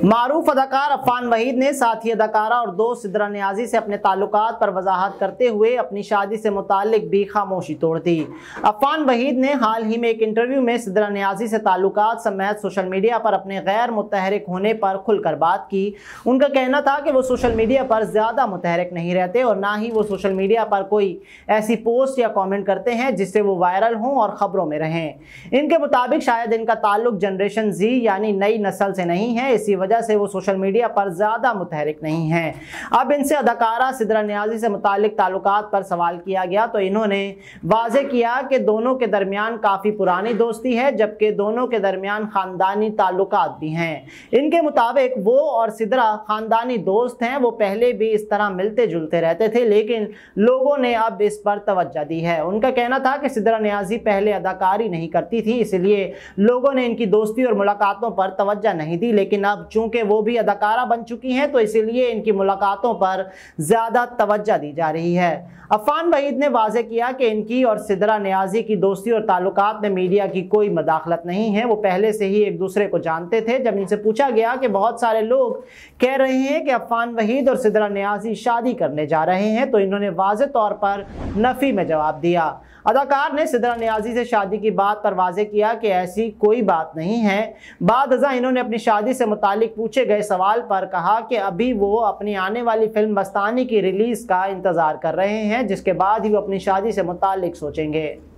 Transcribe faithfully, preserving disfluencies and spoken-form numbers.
मारूफ अदाकार अफान वहीद ने साथी अदाकारा और दोस्त सिद्रा नियाजी से अपने ताल्लुकात पर वजाहत करते हुए अपनी शादी से मुताल्लिक भी खामोशी तोड़ दी। अफान वहीद ने हाल ही में एक इंटरव्यू में सिद्रा नियाजी से ताल्लुकात समेत सोशल मीडिया पर अपने गैर मुतहरिक होने पर खुलकर बात की। उनका कहना था कि वो सोशल मीडिया पर ज़्यादा मुतहरिक नहीं रहते और ना ही वो सोशल मीडिया पर कोई ऐसी पोस्ट या कॉमेंट करते हैं जिससे वो वायरल हों और ख़बरों में रहें। इनके मुताबिक शायद इनका ताल्लुक जनरेशन जी यानी नई नस्ल से नहीं है, इसी वजह से वो सोशल मीडिया पर ज्यादा मुतहरिक नहीं हैं। अब इनसे अदाकारा सिद्रा नियाजी से मुतालिक ताल्लुकात पर सवाल किया गया तो इन्होंने वाज़ेह किया कि दोनों के दरमियान काफ़ी पुरानी दोस्ती है, जबकि दोनों के दरमियान ख़ानदानी ताल्लुकात भी हैं। इनके मुताबिक वो और सिद्रा ख़ानदानी दोस्त हैं। वो पहले भी इस तरह मिलते जुलते रहते थे, लेकिन लोगों ने अब इस पर तवज्जो दी है। उनका कहना था कि सिद्रा नियाजी पहले अदाकारी नहीं करती थी, इसलिए लोगों ने इनकी दोस्ती और मुलाकातों पर तवज्जो नहीं दी, लेकिन अब चूंकि वो भी अदाकारा बन चुकी हैं तो इसीलिए इनकी मुलाकातों पर ज़्यादा तवज्जो दी जा रही है। अफान वहीद ने वाज़ेह किया कि इनकी और सिद्रा नियाजी की दोस्ती और ताल्लुकात में मीडिया की कोई मदाखलत नहीं है। वो पहले से ही एक दूसरे को जानते थे। जब इनसे पूछा गया कि बहुत सारे लोग कह रहे हैं कि अफान वहीद और सिद्रा नियाजी शादी करने जा रहे हैं, तो इन्होंने वाज़ेह तौर पर नफ़ी में जवाब दिया। अदाकार ने सिद्रा नियाजी से शादी की बात पर वाज़ेह किया कि ऐसी कोई बात नहीं है। बाद अज़ा इन्होंने अपनी शादी से मुतालिक पूछे गए सवाल पर कहा कि अभी वो अपनी आने वाली फिल्म मस्तानी की रिलीज़ का इंतज़ार कर रहे हैं, जिसके बाद ही वो अपनी शादी से मुतालिक सोचेंगे।